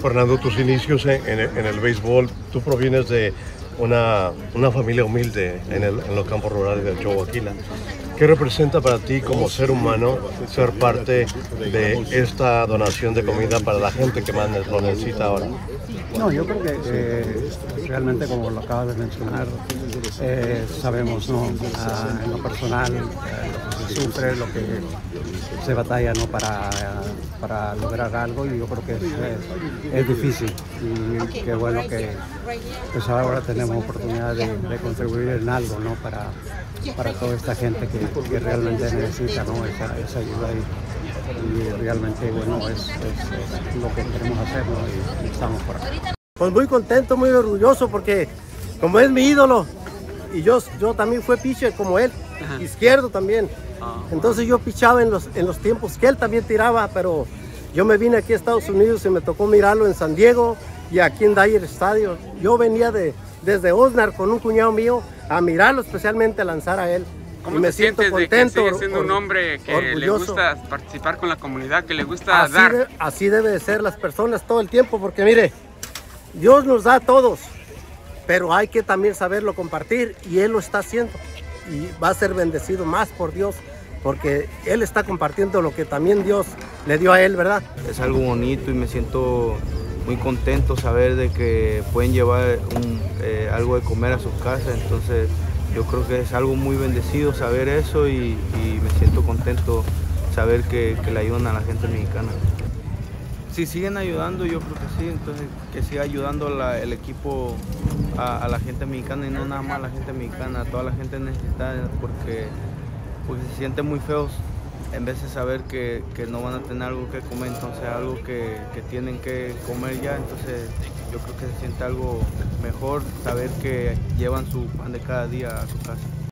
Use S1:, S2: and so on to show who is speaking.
S1: Fernando, tus inicios en el béisbol, tú provienes de una familia humilde en los campos rurales de Choaquila. ¿Qué representa para ti como ser humano ser parte de esta donación de comida para la gente que más lo necesita ahora?
S2: No, yo creo que realmente, como lo acabas de mencionar, sabemos, ¿no? En lo personal, lo que se sufre, lo que se batalla, ¿no? para lograr algo, y yo creo que es difícil, y qué bueno que pues ahora tenemos oportunidad de contribuir en algo, ¿no? para toda esta gente que realmente necesita, ¿no? esa ayuda, y realmente, bueno, es lo que queremos hacer, ¿no? Y estamos por aquí.
S3: Pues muy contento, muy orgulloso, porque como es mi ídolo, y yo también fui pitcher como él, izquierdo también. Entonces yo pichaba en los tiempos que él también tiraba, pero yo me vine aquí a Estados Unidos y me tocó mirarlo en San Diego y aquí en Dyer Stadium. Yo venía desde Oxnard con un cuñado mío a mirarlo, especialmente a lanzar a él.
S4: ¿Cómo te sientes de que sigue siendo un hombre que orgulloso, le gusta participar con la comunidad, que le gusta dar?
S3: Así debe de ser las personas todo el tiempo, porque mire, Dios nos da a todos, pero hay que también saberlo compartir, y Él lo está haciendo, y va a ser bendecido más por Dios, porque Él está compartiendo lo que también Dios le dio a Él, ¿verdad?
S5: Es algo bonito y me siento muy contento saber de que pueden llevar algo de comer a sus casas. Entonces yo creo que es algo muy bendecido saber eso, y me siento contento saber que le ayudan a la gente mexicana. Si siguen ayudando, yo creo que sí, entonces que siga ayudando el equipo a la gente mexicana, y no nada más a la gente mexicana, a toda la gente necesitada, porque se sienten muy feos en vez de saber que no van a tener algo que comer, entonces algo que tienen que comer ya. Entonces yo creo que se siente algo mejor saber que llevan su pan de cada día a su casa.